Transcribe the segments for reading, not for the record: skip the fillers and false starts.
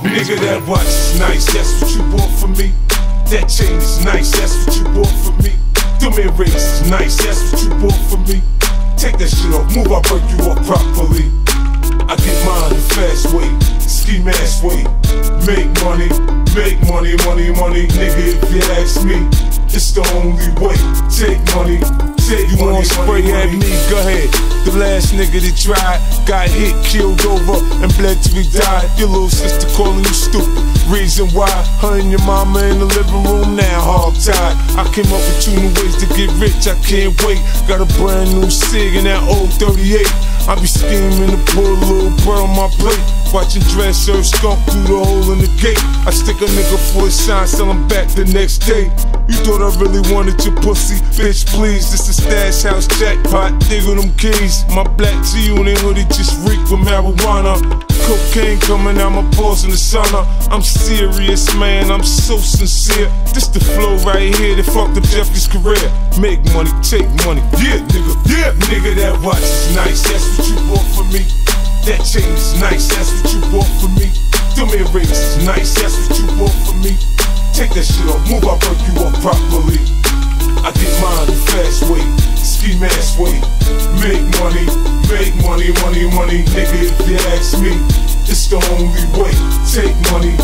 Nigga, that watch is nice, that's what you bought for me. That chain is nice, that's what you bought for me. Them earrings is nice, that's what you bought for me. Take that shit off, move, I'll break you up properly. I get mine the fast way, ski mask way. Make money, money, nigga, if you ask me. It's the only way, take money, take you money. You wanna spray at me, go ahead. The last nigga that tried got hit, killed over, and bled till he died. Your little sister calling you stupid. Reason why, her and your mama in the living room now, hog tied. I came up with 2 new ways to get rich, I can't wait. Got a brand new cig in that old 38. I be scheming to put a little bread on my plate. Watching dress serve skunk through the hole in the gate. I stick a nigga for a sign, sell him back the next day. You thought I really wanted your pussy? Bitch, please, this is Stash House jackpot, dig on them keys. My black tee on their hoodie just reek with marijuana. Cocaine coming out my pores in the sauna. I'm serious, man, I'm so sincere. This the flow right here that fucked up Jeffrey's career. Make money, take money, yeah, nigga, yeah. Nigga, that watch is nice, that's what you bought for me. That chain is nice, that's what you bought for me. Them earrings is nice, that's what you bought for me. Take that shit off, move, I'll break you up properly. I get mine the fast way, ski mask way. Make money, money, nigga, if you ask me. It's the only way, take money,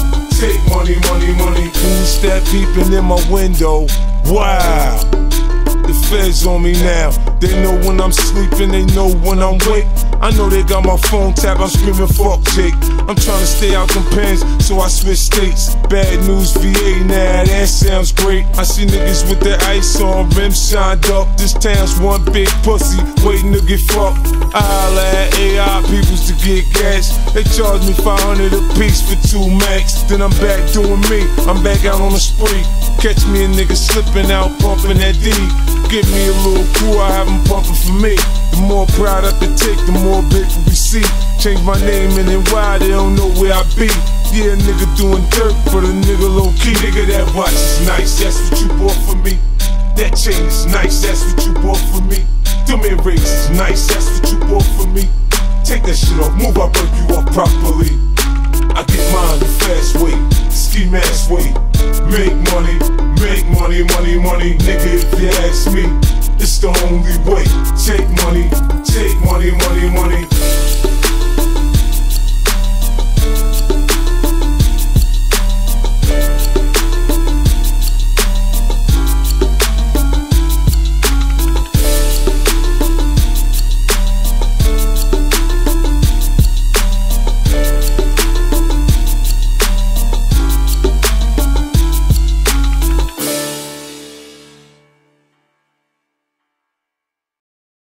money. Who's that peeping in my window? Wow, the feds on me now. They know when I'm sleeping, they know when I'm awake. I know they got my phone tapped, I'm screaming fuck Jake. I'm trying to stay out them pens, so I switch states. Bad news VA now, that sounds great. I see niggas with their ice on, rims shined up. This town's one big pussy, waiting to get fucked. I holla at AI peoples to get gas. They charge me 500 a piece for 2 max. Then I'm back doing me, I'm back out on the spree. Catch me a nigga slipping out, pumping that D. Give me a little crew, I have them pumping for me. The more pride I can take, the more paper we see. Change my name and then why they don't know where I be. Yeah, nigga doing dirt for the nigga low key. Nigga, that watch is nice, that's what you bought for me. That chain is nice, that's what you bought for me. Them earrings is nice, that's what you bought for me. Take that shit off, move, I'll break you up properly. I get mine the fast way, ski mask way. Make money, money, nigga, if you ask me. It's the only way, take money, money.